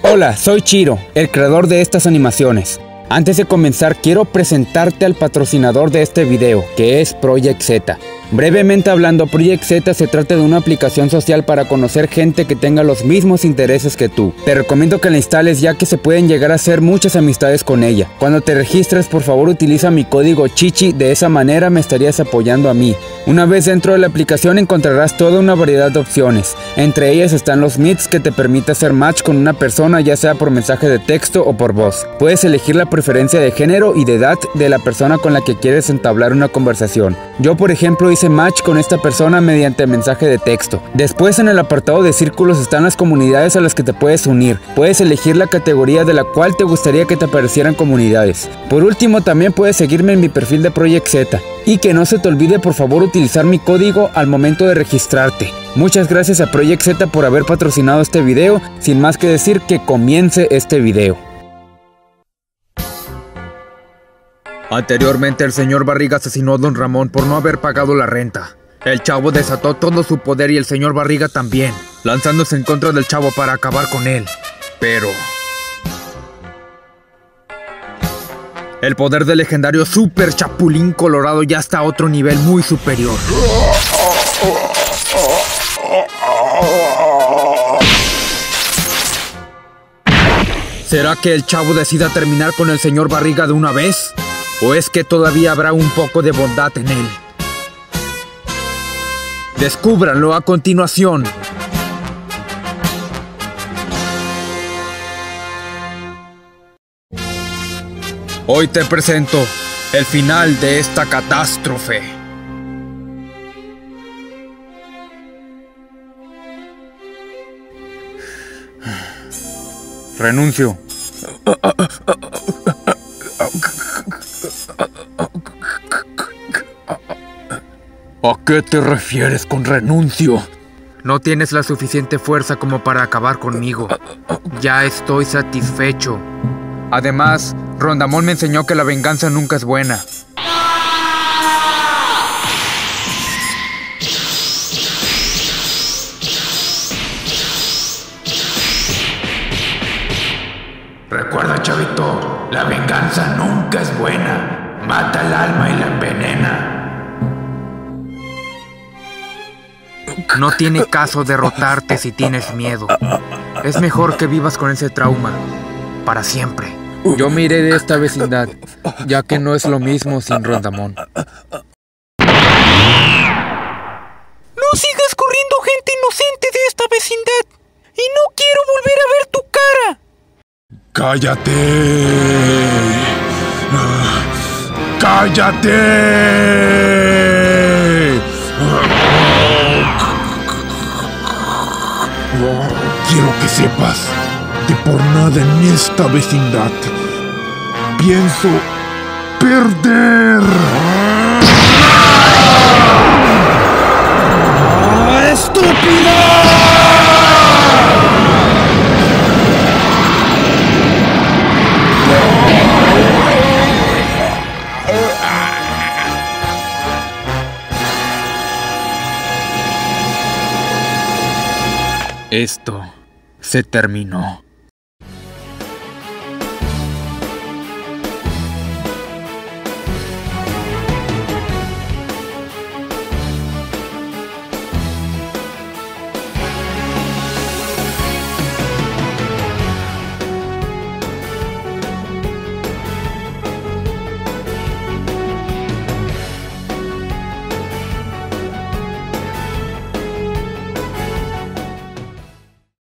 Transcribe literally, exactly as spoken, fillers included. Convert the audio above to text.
Hola, soy Chiro, el creador de estas animaciones. Antes de comenzar, quiero presentarte al patrocinador de este video, que es Project Z. Brevemente hablando, Project Z se trata de una aplicación social para conocer gente que tenga los mismos intereses que tú. Te recomiendo que la instales ya que se pueden llegar a hacer muchas amistades con ella. Cuando te registres, por favor utiliza mi código Chichi, de esa manera me estarías apoyando a mí. Una vez dentro de la aplicación encontrarás toda una variedad de opciones. Entre ellas están los meets que te permite hacer match con una persona, ya sea por mensaje de texto o por voz. Puedes elegir la preferencia de género y de edad de la persona con la que quieres entablar una conversación. Yo, por ejemplo, hice match con esta persona mediante mensaje de texto. Después, en el apartado de círculos están las comunidades a las que te puedes unir. Puedes elegir la categoría de la cual te gustaría que te aparecieran comunidades. Por último, también puedes seguirme en mi perfil de Project Z. Y que no se te olvide, por favor, utilizar mi código al momento de registrarte. Muchas gracias a Project Z por haber patrocinado este video. Sin más que decir, que comience este video. Anteriormente, el señor Barriga asesinó a don Ramón por no haber pagado la renta. El chavo desató todo su poder y el señor Barriga también, lanzándose en contra del chavo para acabar con él. Pero el poder del legendario Super Chapulín Colorado ya está a otro nivel muy superior. ¿Será que el chavo decida terminar con el señor Barriga de una vez? ¿O es que todavía habrá un poco de bondad en él? Descúbranlo a continuación. Hoy te presento el final de esta catástrofe. Renuncio. ¿A qué te refieres con renuncio? No tienes la suficiente fuerza como para acabar conmigo. Ya estoy satisfecho. Además, Rondamón me enseñó que la venganza nunca es buena. Recuerda, chavito, la venganza nunca es buena. Mata el alma y la envenena. No tiene caso derrotarte si tienes miedo. Es mejor que vivas con ese trauma para siempre. Yo me iré de esta vecindad, ya que no es lo mismo sin Rondamón. ¡No sigas corriendo gente inocente de esta vecindad! ¡Y no quiero volver a ver tu cara! ¡Cállate! ¡Cállate! Quiero que sepas que por nada en esta vecindad pienso perder. ¡Estúpido! Esto se terminó.